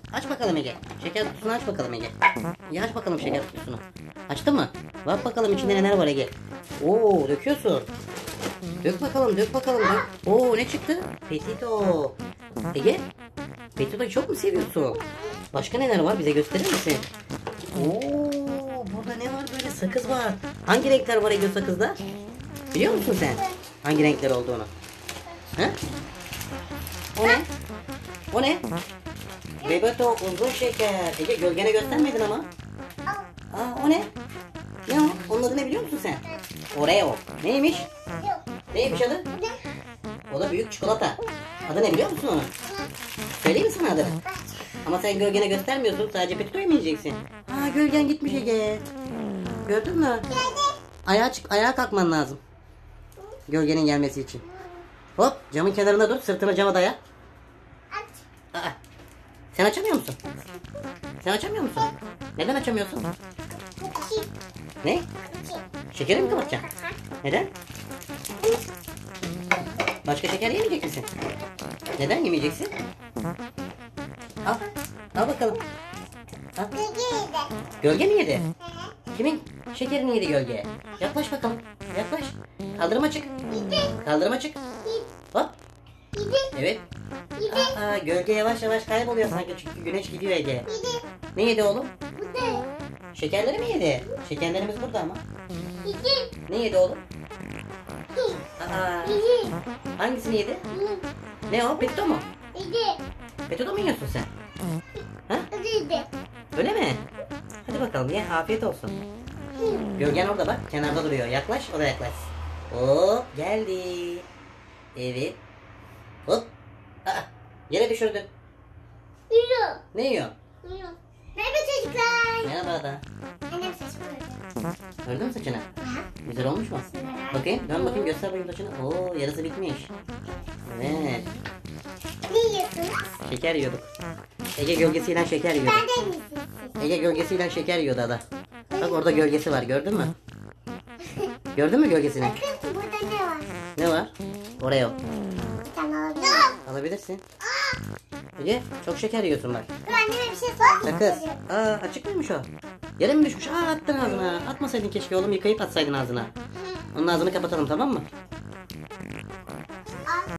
Aç bakalım Ege. Şeker kutusunu aç bakalım Ege. Ya aç bakalım şeker kutusunu. Açtın mı? Bak bakalım içinde neler var Ege. Oo, döküyorsun. Dök bakalım, dök bakalım. Dök. Oo, ne çıktı? Petito. Ege, Petito'yu çok mu seviyorsun? Başka neler var? Bize gösterir misin? Oo, burada ne var böyle? Sakız var. Hangi renkler var Ege sakızda? Biliyor musun sen? Hangi renkler olduğunu? He? O ne? O ne? Bebeto uzun şeker. Ege, gölgene göstermedin ama. Aa, o ne? Ne o? Onun adı ne biliyor musun sen? Oreo. Neymiş? Neymiş adı? O da büyük çikolata. Adı ne biliyor musun onu? Söyleyeyim mi sana adını? Ama sen gölgene göstermiyorsun. Sadece Petito'yu mu yiyeceksin? Aa, gölgen gitmiş Ege. Gördün mü? Ayağa kalkman lazım. Gölgenin gelmesi için. Hop, camın kenarında dur. Sırtını cama daya. Aa, sen açamıyor musun? Sen açamıyor musun? Neden açamıyorsun? Ne? Şekeri mi kapatacaksın? Neden? Başka şeker yemeyecek misin? Neden yemeyeceksin? Al. Al bakalım. Al. Gölge mi yedi? Kimin şekerini yedi gölge? Yaklaş bakalım. Yaklaş. Kaldırıma çık. Kaldırıma çık. Hop. Evet. Aa, gölge yavaş yavaş kayboluyor sanki çünkü güneş gidiyor Ege. Ne yedi oğlum? Şekerleri mi yedi? Şekerlerimiz burada ama. Ne yedi oğlum? Aa, hangisini yedi? Ne o? Petito mu? Petito mu yiyorsun sen? Ha? Öyle mi? Hadi bakalım ye, afiyet olsun. Gölgen orada bak, kenarda duruyor. Yaklaş, o da yaklaş. Hop, geldi. Evet. Hop. Aa, yere düşürdün. Ne yiyorsun? Merhaba çocuklar. Merhaba da. Annem saçımı ördü. Gördün mü saçını? Güzel olmuş mu? Bakayım, dön bakayım, göster bakayım saçını. Oo, yarısı bitmiş. Evet. Ne yiyorsunuz? Şeker yiyorduk. Ege gölgesiyle şeker yiyordu. Benden misiniz? Ege gölgesiyle şeker yiyordu ada. Bak orada gölgesi var, gördün mü? Gördün mü gölgesini? Bakın burada ne var? Ne var? Oreo. Bir tane alabilir. Alabilirsin. Ege, çok şeker yiyorsun bak. Dur anneme bir şey sormak Sakız. istiyorum. Aa, açık mıymış o? Yere mi düşmüş? Aa, attın ağzına. Atmasaydın keşke oğlum, yıkayıp atsaydın ağzına. Onun ağzını kapatalım, tamam mı?